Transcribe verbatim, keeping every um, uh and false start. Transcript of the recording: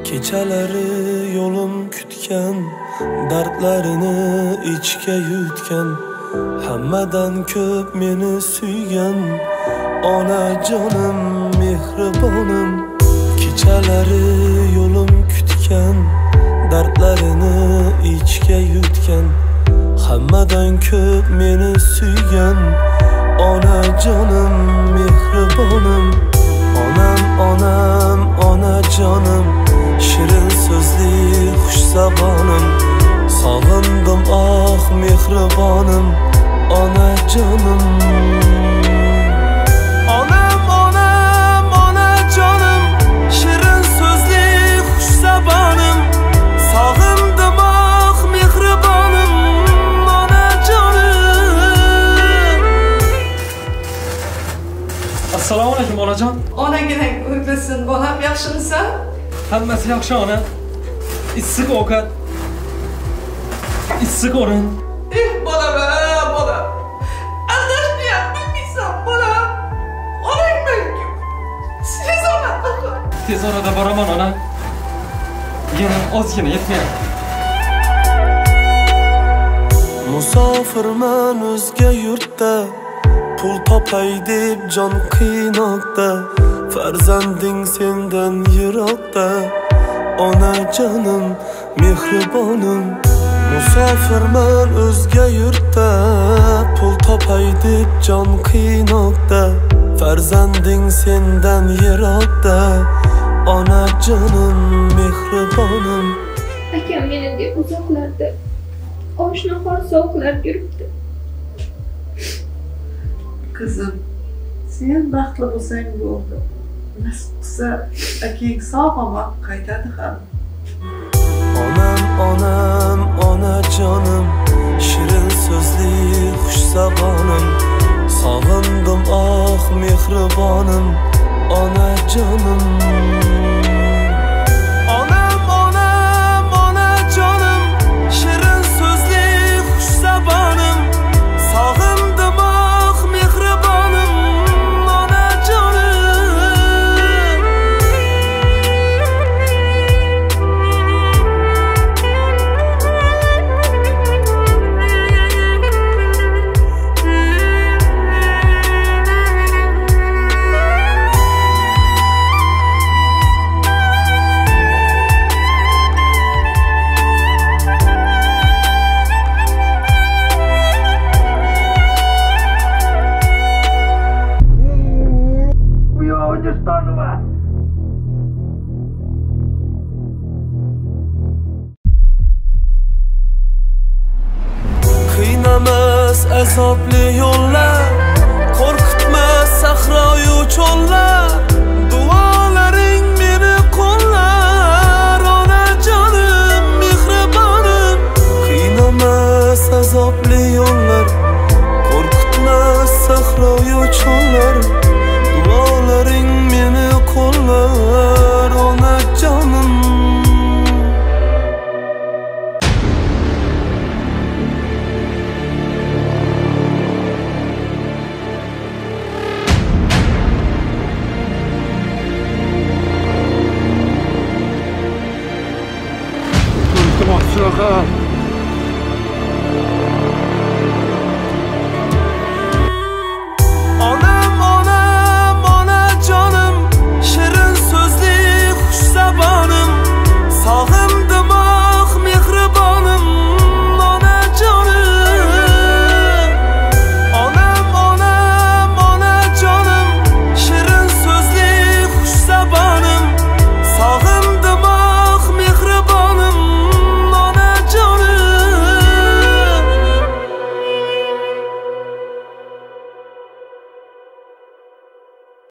Kechalari yo'lim kutgan, dardlarini ichga yutgan, hammadan ko'p meni suygan onajonim, mehribonim. Kechalari yo'lim kutgan, dardlarini ichga yutgan, hammadan ko'p meni suygan onajonim, mehribonim. Onam, onam, onajonim, shirin so'zli xush zabonim. Sog'indim ah mehribonim, onajonim. Onam, onam, onajonim, shirin so'zli xush zabonim. Sog'indim ah mehribonim, onajonim. Assalomu alaykum onajon. Onagina o'lsin bolam, yaxshimisan? Hammasi yaxshi ona. Issiq ovqat, issiq o'rin. Eh bolam, bolam. Aldashni bilmaysan bolam. Onang menga. Tez orada. Tez orada boraman ona. Yana ozgina yetmayapti. Musofirman o'zga yurtda, pul topay deb jon qiynoqda. Farzanding sendan yiroqda, onajonim, mehribonim. Musofirman o'zga yurtda, pul topay deb jon qiynoqda. Farzanding sendan yiroqda, onajonim, mehribonim. Akam meni deb uzoqlarda oshna-xor sovuqlarda yuribdi. Qizim, sen baxtli bo'lsang bo'ldi. Nasib qilsa, akang sog'-omon qaytadi ham. Onam, onam, onajonim, shirin so'zli xush zabonim. Sog'indim ah mehribonim, onajonim. Onam, onam, onajonim, shirin so'zli xush zabonim. Sog'indim ah mehribonim, onajonim. Qiynamas azobli yo'llar, qo'rqitmas sahroyu cho'llar. Duolaring meni qo'llar, onajonim, mehribonim. Qiynamas azobli yo'llar, qo'rqitmas sahroyu cho'llar. Duolaring meni qo'llar, onajonim. Shunaqa